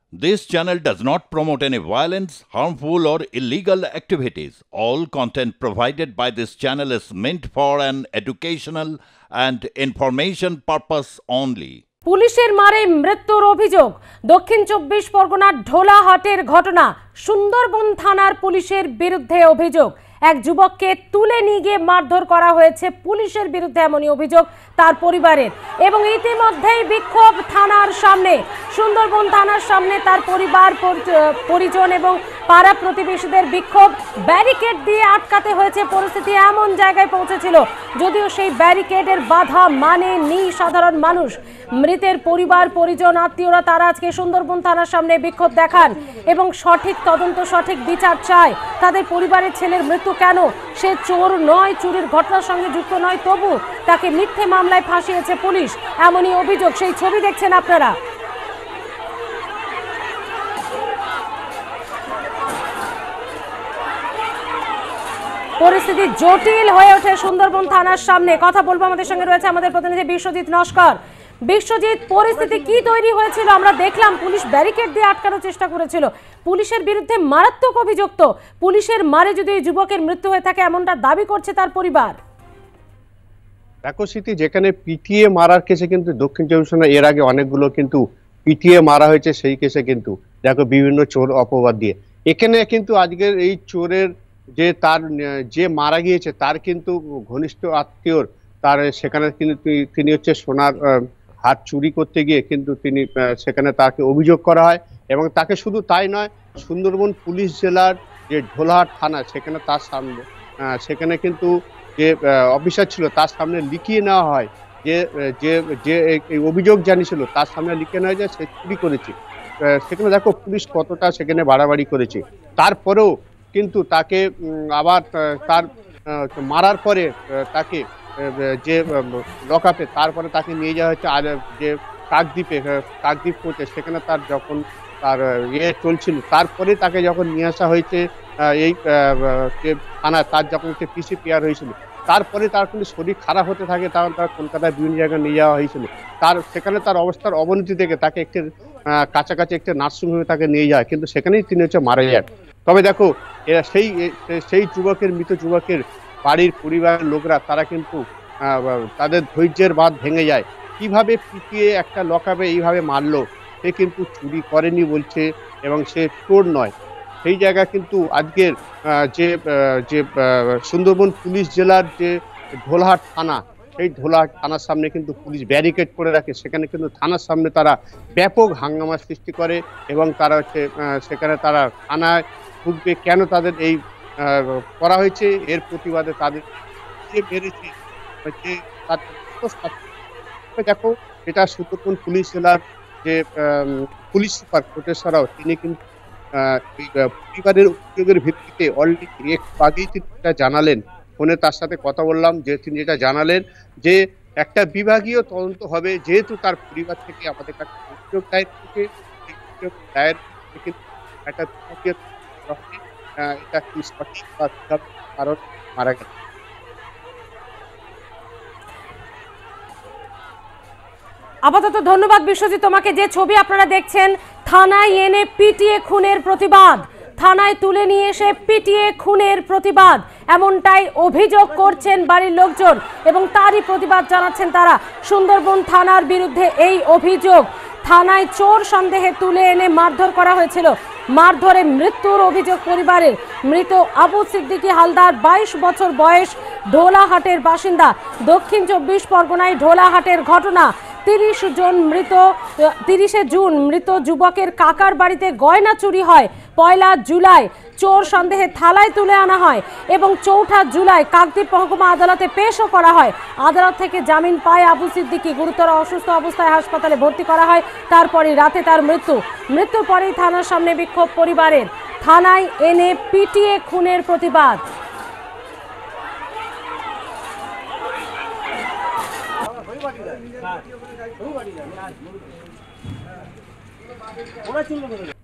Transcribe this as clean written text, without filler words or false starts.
This channel does not promote any violence, harmful, or illegal activities. All content provided by this channel is meant for an educational and information purpose only. পুলিশের মারে মৃত্যুর অভিযোগ দক্ষিণ ২৪ পরগনার ঢোলাহাটের ঘটনা। সুন্দরবন থানার পুলিশের বিরুদ্ধে অভিযোগ, এক যুবককে তুলে নিয়ে গিয়ে মারধর করা হয়েছে পুলিশের বিরুদ্ধে, এমনই অভিযোগ তার পরিবারের। এবং ইতিমধ্যেই বিক্ষোভ থানার সামনে, সুন্দরবন থানার সামনে তার পরিবার পরিজন এবং পাড়া প্রতিবেশীদের বিক্ষোভ। ব্যারিকেড দিয়ে আটকাতে হয়েছে, পরিস্থিতি এমন জায়গায় পৌঁছেছিল যদিও সেই ব্যারিকেডের বাধা মানেনি সাধারণ মানুষ। মৃতের পরিবার পরিজন আত্মীয়রা তারা আজকে সুন্দরবন থানার সামনে বিক্ষোভ দেখান এবং সঠিক তদন্ত, সঠিক বিচার চায়। তাদের পরিবারের ছেলের মৃত্যু কেন? সে চোর নয়, চুরির ঘটনার সঙ্গে যুক্ত নয়, তবু তাকে মিথ্যে মামলায় ফাঁসিয়েছে পুলিশ, এমনই অভিযোগ। সেই ছবি দেখছেন আপনারা। পরিস্থিতি জটিল হয়ে ওঠে সুন্দরবন থানার সামনে। কথা বলবো, আমাদের সঙ্গে রয়েছে আমাদের প্রতিনিধি বিশ্বজিৎ নস্কর। বিশ্বজিৎ, পরিস্থিতি কি তৈরি হয়েছিল? আমরা দেখলাম পুলিশ ব্যারিকেড দিয়ে আটকানোর চেষ্টা করেছিল, পুলিশের বিরুদ্ধে মারাত্মক অভিযোগ। তো পুলিশের মারে যদি এই যুবকের মৃত্যু হয়ে থাকে এমনটা দাবি করছে তার পরিবার। দেখো স্মৃতি, যেখানে পিটিয়ে মারার কেসে কিন্তু দক্ষিণ চব্বিশ পরগনা এর আগে অনেকগুলো কিন্তু পিটিয়ে মারা হয়েছে, সেই কেসে কিন্তু দেখো বিভিন্ন চোর অপবাদ দিয়ে। এখানে কিন্তু আজকের এই চোরের যে মারা গিয়েছে তার কিন্তু ঘনিষ্ঠ আত্মীয়র, তার সেখানে তিনি হচ্ছে সোনার হাত চুরি করতে গিয়ে কিন্তু তিনি সেখানে তাকে অভিযোগ করা হয়। এবং তাকে শুধু তাই নয়, সুন্দরবন পুলিশ জেলার যে ঢোলাহাট থানা সেখানে তার সামনে সেখানে কিন্তু যে অফিসার ছিল তার সামনে লিখিয়ে নেওয়া হয় যে যে যে এই অভিযোগ জানিয়েছিল তার সামনে লিখে নেওয়া যায় সে চুরি করেছে। সেখানে দেখো পুলিশ কতটা সেখানে বাড়াবাড়ি করেছে। তারপরেও কিন্তু তাকে আবার তার মারার পরে তাকে যে লকআপে তারপরে তাকে নিয়ে যাওয়া হচ্ছে আর যে কাকদ্বীপ কোর্টে, সেখানে তার যখন তার চলছিল তারপরে তাকে যখন নিয়ে আসা হয়েছে এই যে থানায়, তার যখন পিসিপিআর হয়েছিল তারপরে তার কিন্তু শরীর খারাপ হতে থাকে, তখন তার কলকাতায় বিভিন্ন জায়গায় নিয়ে যাওয়া হয়েছিল। সেখানে তার অবস্থার অবনতি থেকে তাকে একটি কাছাকাছি একটি নার্সিংহোমে তাকে নিয়ে যায়, কিন্তু সেখানেই তিনি হচ্ছে মারা যান। তবে দেখো এরা সেই মৃত যুবকের বাড়ির পরিবারের লোকরা তারা কিন্তু তাদের ধৈর্যের বাঁধ ভেঙে যায়। কিভাবে পিটিয়ে একটা লকআপে এইভাবে মারলো, সে কিন্তু চুরি করেনি বলছে এবং সে চোর নয়। সেই জায়গা কিন্তু আজকের যে সুন্দরবন পুলিশ জেলার যে ঢোলাহাট থানা, সেই ঢোলাহাট থানার সামনে কিন্তু পুলিশ ব্যারিকেড করে রাখে। সেখানে কিন্তু থানার সামনে তারা ব্যাপক হাঙ্গামা সৃষ্টি করে এবং তারা হচ্ছে সেখানে তারা থানায় ঢুকবে কেন তাদের এই করা হয়েছে, এর প্রতিবাদে তাদের মেরেছে দেখো এটা সুন্দরবন পুলিশ জেলার যে পুলিশ সুপার কোটেশ্বরাও, তিনি কিন্তু পরিবারের অভিযোগের ভিত্তিতে অলরেডি একটু আগেই তিনি যেটা জানালেন, ফোনে তার সাথে কথা বললাম, যে তিনি যেটা জানালেন যে একটা বিভাগীয় তদন্ত হবে, যেহেতু তার পরিবার থেকে আমাদের কাছে অভিযোগ দায়ের থেকে একটা বিভাগীয় এটা কি সঠিক বা কারণ মারা গেছে। আপাতত ধন্যবাদ বিশ্বজিৎ তোমাকে। যে ছবি আপনারা দেখছেন, থানায় এনে পিটিয়ে খুনের প্রতিবাদ, থানায় তুলে নিয়ে এসে পিটিয়ে খুনের প্রতিবাদ, এমনটাই অভিযোগ করছেন বাড়ির লোকজন এবং তারই প্রতিবাদ জানাচ্ছেন তারা। সুন্দরবন থানার বিরুদ্ধে এই অভিযোগ, থানায় চোর সন্দেহে তুলে এনে মারধর করা হয়েছিল, মারধরে মৃত্যুর অভিযোগ পরিবারের। মৃত আবু সিদ্দিকী হালদার, 22 বছর বয়স, ঢোলাহাটের বাসিন্দা। দক্ষিণ 24 পরগনায় ঢোলাহাটের ঘটনা। 30শে জুন মৃত যুবকের কাকার বাড়িতে গয়না চুরি হয়। 1 জুলাই চোর সন্দেহে থানায় তুলে আনা হয় এবং 4 জুলাই কাকদ্বীপ মহকুমা আদালতে পেশও করা হয়। আদালত থেকে জামিন পায় আবু সিদ্দিকী। গুরুতর অসুস্থ অবস্থায় হাসপাতালে ভর্তি করা হয়, তারপরে রাতে তার মৃত্যুর পরেই থানার সামনে বিক্ষোভ পরিবারের। থানায় এনে পিটিয়ে খুনের প্রতিবাদ। ওরা চলবে।